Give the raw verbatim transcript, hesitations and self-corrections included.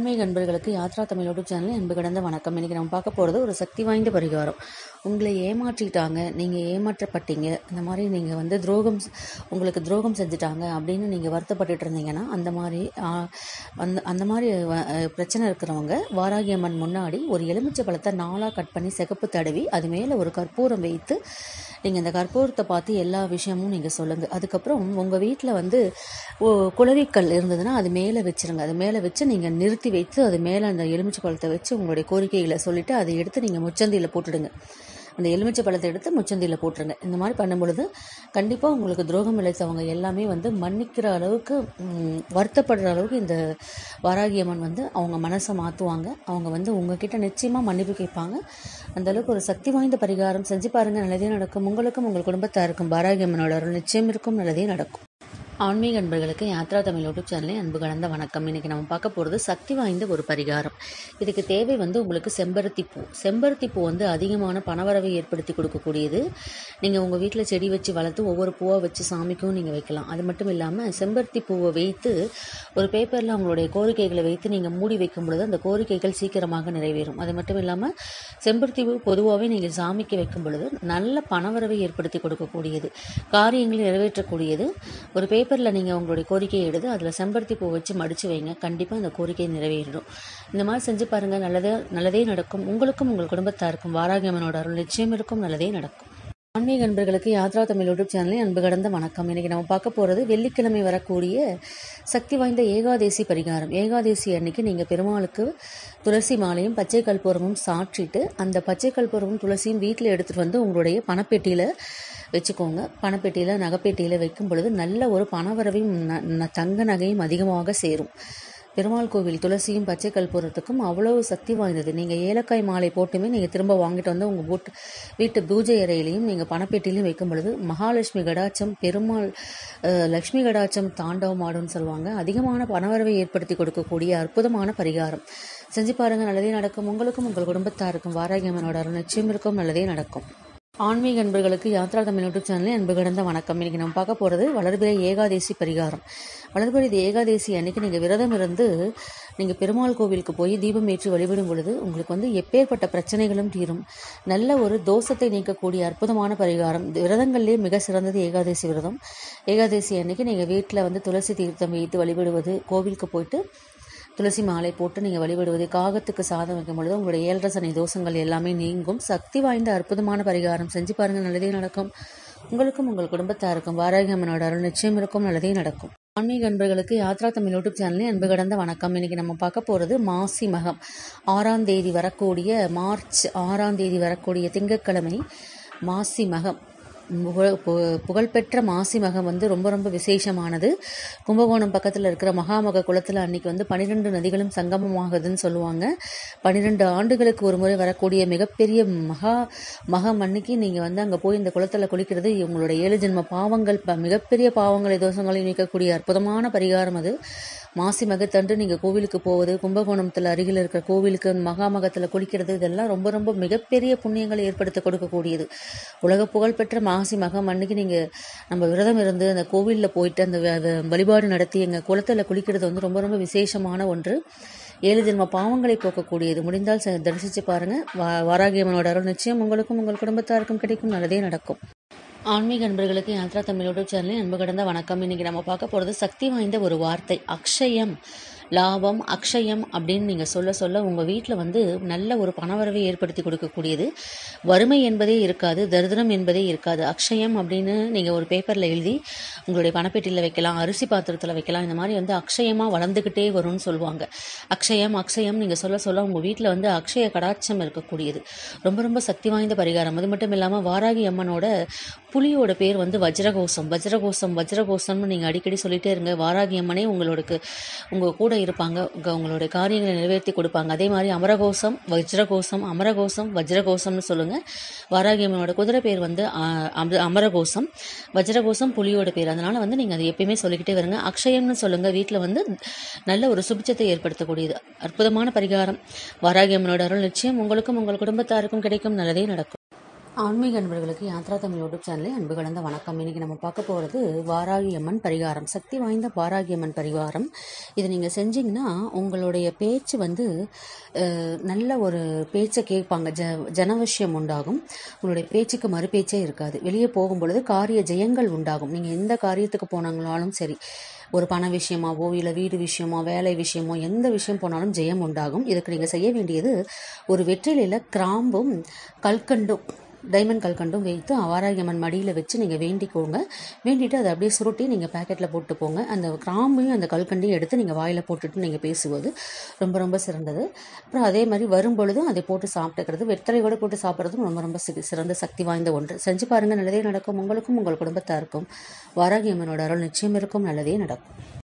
ஆன்மீக அன்பர்களுக்கு யாத்ரா தமிழ் யூடியூப் சேனலில் அன்பு கடந்த வணக்கம். இன்றைக்கி நம்ம பார்க்க போகிறது ஒரு சக்தி வாய்ந்த பரிகாரம். உங்களை ஏமாற்றிட்டாங்க, நீங்கள் ஏமாற்றப்பட்டீங்க, இந்த மாதிரி நீங்கள் வந்து துரோகம் உங்களுக்கு துரோகம் செஞ்சுட்டாங்க அப்படின்னு நீங்கள் வருத்தப்பட்டுட்டு இருந்தீங்கன்னா, அந்த மாதிரி அந்த அந்த மாதிரி பிரச்சனை இருக்கிறவங்க வாராகி அம்மன் முன்னாடி ஒரு எலுமிச்சை பழத்தை நாளாக கட் பண்ணி சிகப்பு தடவி அது மேலே ஒரு கற்பூரம் வைத்து நீங்கள் இந்த கற்பூரத்தை பார்த்து எல்லா விஷயமும் நீங்கள் சொல்லுங்கள். அதுக்கப்புறம் உங்கள் வீட்டில் வந்து குளவிக்கல் இருந்ததுன்னா அது மேலே வச்சுருங்க. அது மேலே வச்சு நீங்கள் நிறுத்தி வைத்து அது மேலே அந்த எலுமிச்சை பழத்தை வச்சு உங்களுடைய கோரிக்கைகளை சொல்லிவிட்டு அதை எடுத்து நீங்கள் முச்சந்தியில் போட்டுடுங்க. அந்த எலுமிச்சை பழத்தை எடுத்து முச்சந்தியில் போட்டுருங்க. இந்த மாதிரி பண்ணும் பொழுது கண்டிப்பாக உங்களுக்கு துரோகம் இழைத்தவங்க எல்லாமே வந்து மன்னிக்கிற அளவுக்கு, வருத்தப்படுற அளவுக்கு இந்த வாராகி அம்மன் வந்து அவங்க மனசை மாற்றுவாங்க. அவங்க வந்து உங்ககிட்ட நிச்சயமாக மன்னிப்பு கேட்பாங்க. அந்தளவுக்கு ஒரு சக்தி வாய்ந்த பரிகாரம் செஞ்சு பாருங்கள், நல்லதே நடக்கும். உங்களுக்கும் உங்கள் குடும்பத்தாருக்கும் வாராகி அம்மனோட அருள் நிச்சயம் இருக்கும், நல்லதே நடக்கும். ஆன்மீக அன்பர்களுக்கு யாத்ரா தமிழ் யூடியூப் சேனலில் அன்பு கலந்த வணக்கம். இன்றைக்கி நம்ம பார்க்க போகிறது சக்தி வாய்ந்த ஒரு பரிகாரம். இதுக்கு தேவை வந்து உங்களுக்கு செம்பருத்தி பூ. செம்பருத்தி பூ வந்து அதிகமான பணவரவை ஏற்படுத்தி கொடுக்கக்கூடியது. நீங்கள் உங்கள் வீட்டில் செடி வச்சு வளர்த்து ஒவ்வொரு பூவாக வச்சு சாமிக்கும் நீங்கள் வைக்கலாம். அது மட்டும் இல்லாமல் செம்பருத்தி பூவை வைத்து ஒரு பேப்பரில் உங்களுடைய கோரிக்கைகளை வைத்து நீங்கள் மூடி வைக்கும் பொழுது அந்த கோரிக்கைகள் சீக்கிரமாக நிறைவேறும். அது மட்டும் இல்லாமல் செம்பருத்தி பூ பொதுவாகவே நீங்கள் சாமிக்கு வைக்கும் பொழுது நல்ல பணவரவை ஏற்படுத்தி கொடுக்கக்கூடியது, காரியங்களை நிறைவேற்றக்கூடியது. ஒரு பேப்பர் பேப்பரில் நீங்கள் உங்களுடைய கோரிக்கையை எடுத்து அதில் செம்பருத்தி பூ வச்சு மடித்து வைங்க. கண்டிப்பாக அந்த கோரிக்கை நிறைவேறிடும். இந்த மாதிரி செஞ்சு பாருங்கள், நல்லதே நல்லதே நடக்கும். உங்களுக்கும் உங்கள் குடும்பத்தாருக்கும் வாராகி அம்மனோட அருள் நிச்சயம் இருக்கும், நல்லதே நடக்கும். ஆன்மீக அன்பர்களுக்கு யாத்ரா தமிழ் யூடியூப் சேனலில் அன்பு கடந்த வணக்கம். இன்றைக்கி நம்ம பார்க்க போகிறது வெள்ளிக்கிழமை வரக்கூடிய சக்தி வாய்ந்த ஏகாதேசி பரிகாரம். ஏகாதேசி அன்னைக்கு நீங்கள் பெருமாளுக்கு துளசி மாலையும் பச்சை கற்பூரமும் சாற்றிட்டு அந்த பச்சை கற்பூரமும் துளசியும் வீட்டில் எடுத்துகிட்டு வந்து உங்களுடைய பணப்பெட்டியில் வச்சுக்கோங்க. பணப்பெட்டியில் நகைப்பெட்டியில் வைக்கும் பொழுது நல்ல ஒரு பணவரவையும் தங்க நகையும் அதிகமாக சேரும். பெருமாள் கோவில் துளசியும் பச்சை கற்பூரத்துக்கும் அவ்வளவு சக்தி வாய்ந்தது. நீங்கள் ஏலக்காய் மாலை போட்டுமே நீங்கள் திரும்ப வாங்கிட்டு வந்து உங்கள் வீட்டு வீட்டு பூஜை அறையிலையும் நீங்கள் பணப்பெட்டிலையும் வைக்கும் பொழுது மகாலட்சுமி கடாட்சம், பெருமாள் லக்ஷ்மி கடாட்சம் தாண்டவம் ஆடும்னு சொல்லுவாங்க. அதிகமான பணவரவை ஏற்படுத்தி கொடுக்கக்கூடிய அற்புதமான பரிகாரம். செஞ்சு பாருங்கள், நல்லதே நடக்கும். உங்களுக்கும் உங்கள் குடும்பத்தாருக்கும் வாராகி அம்மனோட அருள் நிச்சயம் இருக்கும், நல்லதே நடக்கும். ஆன்மீக அன்பர்களுக்கு யாத்ரா தமிழ் யூடியூப் சேனலில் அன்பு கடந்த வணக்கம். இன்றைக்கி நம்ம பார்க்க போகிறது வளர்பிறை ஏகாதேசி பரிகாரம். வளர்பிறை ஏகாதேசி அன்னைக்கு நீங்கள் விரதம் இருந்து நீங்கள் பெருமாள் கோவிலுக்கு போய் தீபம் ஏற்றி வழிபடும் பொழுது உங்களுக்கு வந்து எப்பேற்பட்ட பிரச்சனைகளும் தீரும். நல்ல ஒரு தோஷத்தை நீக்கக்கூடிய அற்புதமான பரிகாரம். விரதங்கள்லேயே மிக சிறந்தது ஏகாதேசி விரதம். ஏகாதேசி அன்னைக்கு நீங்கள் வீட்டில் வந்து துளசி தீர்த்தம் வைத்து வழிபடுவது, கோவிலுக்கு போயிட்டு துளசி மாலை போட்டு நீங்கள் வழிபடுவது, காகத்துக்கு சாதம் வைக்கும் பொழுது உங்களுடைய ஏழரை சனி தோஷங்கள் எல்லாமே நீங்கும். சக்தி வாய்ந்த அற்புதமான பரிகாரம். செஞ்சு பாருங்கள், நல்லதே நடக்கும். உங்களுக்கும் உங்கள் குடும்பத்தாருக்கும் வாராகி அம்மனோட அருள் நிச்சயம் இருக்கும், நல்லதே நடக்கும். ஆன்மீக அன்பர்களுக்கு யாத்ரா தமிழ் யூடியூப் சேனலில் அன்பு கடந்த வணக்கம். இன்றைக்கி நம்ம பார்க்க போகிறது மாசி மகம். ஆறாம் தேதி வரக்கூடிய மார்ச் ஆறாம் தேதி வரக்கூடிய திங்கட்கிழமை மாசி மகம். புகழ்பெற்ற மாசி மகம் வந்து ரொம்ப ரொம்ப விசேஷமானது. கும்பகோணம் பக்கத்தில் இருக்கிற மகாமக குளத்தில் அன்னைக்கு வந்து பன்னிரெண்டு நதிகளும் சங்கமமாகுதுன்னு சொல்லுவாங்க. பன்னிரெண்டு ஆண்டுகளுக்கு ஒரு முறை வரக்கூடிய மிகப்பெரிய மகா மகம் அன்னைக்கு நீங்கள் வந்து அங்கே போய் இந்த குளத்தில் குளிக்கிறது உங்களோட ஏழு ஜென்ம பாவங்கள், மிகப்பெரிய பாவங்களை தோஷங்களை நீக்கக்கூடிய அற்புதமான பரிகாரம் அது. மாசி மகத்தன்று நீங்கள் கோவிலுக்கு போவது, கும்பகோணத்தில் அருகில் இருக்கிற கோவிலுக்கு மகாமகத்தில் குளிக்கிறது, இதெல்லாம் ரொம்ப ரொம்ப மிகப்பெரிய புண்ணியங்களை ஏற்படுத்த கொடுக்கக்கூடியது. உலக புகழ்பெற்ற மாசி மகம் அன்னைக்கு நீங்கள் நம்ம விரதம் இருந்து அந்த கோவிலில் போயிட்டு அந்த வழிபாடு நடத்தி எங்கள் குளத்தில் குளிக்கிறது வந்து ரொம்ப ரொம்ப விசேஷமான ஒன்று. ஏழு ஜென்ம பாவங்களை போக்கக்கூடியது. முடிந்தால் தரிசித்து பாருங்கள். வா வாராகி அம்மனோட அருள் நிச்சயம் உங்களுக்கும் உங்கள் குடும்பத்தாருக்கும் கிடைக்கும், நல்லதே நடக்கும். ஆன்மீக அன்பர்களுக்கு யாத்ரா தமிழ் யூடியூப் சேனலில் அன்பு கடந்த வணக்கம். இன்றைக்கி நம்ம பார்க்க போகிறது சக்தி வாய்ந்த ஒரு வார்த்தை. அக்ஷயம், லாபம், அக்ஷயம் அப்படின்னு நீங்கள் சொல்ல சொல்ல உங்கள் வீட்டில் வந்து நல்ல ஒரு பணவரவை ஏற்படுத்தி கொடுக்கக்கூடியது. வறுமை என்பதே இருக்காது, தரித்திரம் என்பதே இருக்காது. அக்ஷயம் அப்படின்னு நீங்கள் ஒரு பேப்பரில் எழுதி உங்களுடைய பணப்பெட்டியில் வைக்கலாம், அரிசி பாத்திரத்தில் வைக்கலாம். இந்த மாதிரி வந்து அக்ஷயமாக வளர்ந்துக்கிட்டே வரும்னு சொல்லுவாங்க. அக்ஷயம் அக்ஷயம் நீங்கள் சொல்ல சொல்ல உங்கள் வீட்டில் வந்து அக்ஷய கடாட்சம் இருக்கக்கூடியது. ரொம்ப ரொம்ப சக்தி வாய்ந்த பரிகாரம். அது மட்டும் இல்லாமல் வாராகி அம்மனோட புலியோட பேர் வந்து வஜ்ரகோசம். வஜ்ரகோசம் வஜ்ரகோசம்னு நீங்கள் அடிக்கடி சொல்லிகிட்டே இருங்க. வாராகி அம்மனே உங்களுக்கு உங்கள் கூட இருப்பாங்க, உங்களுடைய காரியங்களை நிறைவேற்றி கொடுப்பாங்க. அதே மாதிரி அமரகோசம், வஜ்ரகோசம், அமரகோசம், வஜ்ரகோசம்னு சொல்லுங்கள். வாராகி அம்மனோட குதிரை பேர் வந்து அமரகோசம், வஜ்ரகோசம் புலியோட பேர். அதனால் வந்து நீங்கள் அதை எப்பயுமே சொல்லிக்கிட்டே வருங்க. அக்ஷயம்னு சொல்லுங்கள். வீட்டில் வந்து நல்ல ஒரு சுபிச்சத்தை ஏற்படுத்தக்கூடியது அற்புதமான பரிகாரம். வாராகி அம்மனோட அருள் நிச்சயம் உங்களுக்கும் உங்கள் குடும்பத்தாருக்கும் கிடைக்கும், நல்லதே நடக்கும். ஆன்மீக அன்பர்களுக்கு யாத்ரா தமிழ் யூடியூப் சேனலில் அன்பு கலந்த வணக்கம். இன்றைக்கி நம்ம பார்க்க போகிறது வாராகி அம்மன் பரிகாரம், சக்தி வாய்ந்த வாராகி அம்மன் பரிகாரம். இது நீங்கள் செஞ்சிங்கன்னா உங்களுடைய பேச்சு வந்து நல்ல ஒரு பேச்சை கேட்பாங்க, ஜ ஜனவசியம் உண்டாகும். உங்களுடைய பேச்சுக்கு மறுபேச்சே இருக்காது. வெளியே போகும் பொழுது காரிய ஜெயங்கள் உண்டாகும். நீங்கள் எந்த காரியத்துக்கு போனாங்களாலும் சரி, ஒரு பண விஷயமாவோ இல்லை வீடு விஷயமோ வேலை விஷயமோ எந்த விஷயம் போனாலும் ஜெயம் உண்டாகும். இதுக்கு நீங்கள் செய்ய வேண்டியது, ஒரு வெற்றிலையில் கிராம்பும் கல்கண்டும் டைமண்ட் கல்கண்டும் வைத்து வாராகி அம்மன் மடியில் வச்சு நீங்கள் வேண்டிக்கோங்க. வேண்டிட்டு அதை அப்படியே சுருட்டி நீங்கள் பேக்கெட்டில் போட்டு போங்க. அந்த கிராம்பையும் அந்த கல்கண்டையும் எடுத்து நீங்கள் வாயில் போட்டுட்டு நீங்கள் பேசுவது ரொம்ப ரொம்ப சிறந்தது. அப்புறம் அதே மாதிரி வரும் பொழுதும் அதை போட்டு சாப்பிட்டுக்கிறது, வெத்தலையோடு போட்டு சாப்பிட்றதும் ரொம்ப ரொம்ப சிறந்த சக்தி வாய்ந்த ஒன்று. செஞ்சு பாருங்கள், நல்லதே நடக்கும். உங்களுக்கும் உங்கள் குடும்பத்தாருக்கும் வாராகி அம்மனோட அருள் நிச்சயம் இருக்கும். நல்லதே நடக்கும்.